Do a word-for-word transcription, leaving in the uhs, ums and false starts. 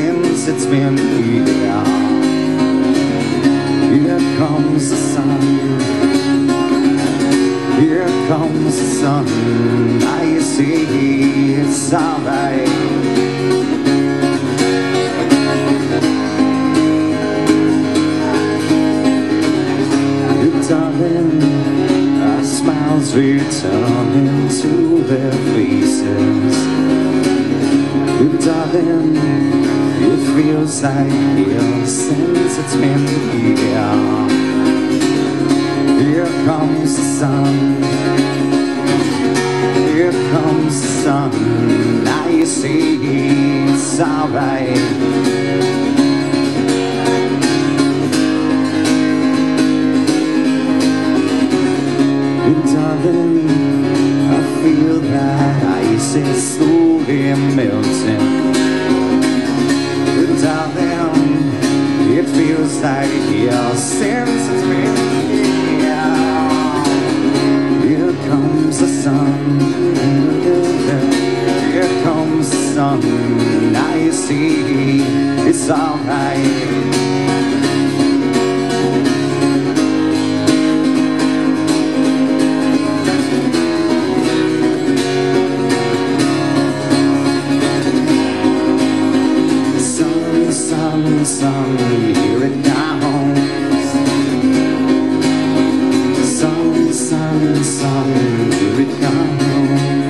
since it's been here. Here comes the sun, here comes the sun. Now you see it's alright. Darling, our smiles return into their faces. Good darling, it feels like years since it's been here. Here comes the sun, here comes the sun. Now you see it's alright. Darling, I feel that ice is slowly melting. Darling, it feels like years since it's been here. Here comes the sun, here comes the sun. Now you see it's alright. Sun, sun, here it comes. Sun, sun, sun, here it comes.